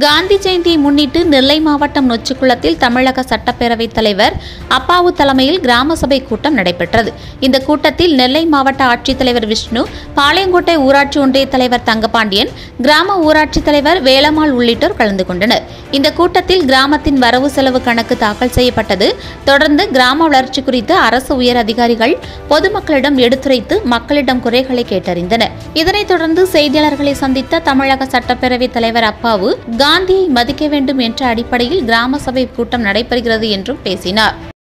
காந்தி ஜெயந்தியை முன்னிட்டு நெல்லை மாவட்டம் நொச்சிக்குளத்தில் தமிழக சட்டப்பேரவைத் தலைவர் அப்பாவு தலைமையில் கிராம சபை கூட்டம் நடைபெற்றது. இந்த கூட்டத்தில் நெல்லை மாவட்ட ஆட்சித்தலைவர் விஷ்ணு, பாளையங்கோட்டை ஊராட்சி ஒன்றிய தலைவர் தங்கபாண்டியன், கிராம ஊராட்சித் தலைவர் வேலம்மாள் உள்ளிட்டோர் கலந்து கொண்டனர். இந்த கூட்டத்தில் கிராமத்தின் வரவு செலவு கணக்கு தாக்கல் செய்யப்பட்டது. தொடர்ந்து கிராம வளர்ச்சி குறித்து அரசு உயர் அதிகாரிகள் பொதுமக்களிடம் எடுத்துரைத்து மக்களிடம் குறைகளை கேட்டறிந்தனர். இதனைத் தொடர்ந்து செய்தியாளர்களை சந்தித்த தமிழக சட்டப்பேரவைத் தலைவர் அப்பாவு, காந்தியை மதிக்க வேண்டும் என்ற அடிப்படையில் கிராம சபை கூட்டம் நடைபெறுகிறது என்றும் பேசினார்.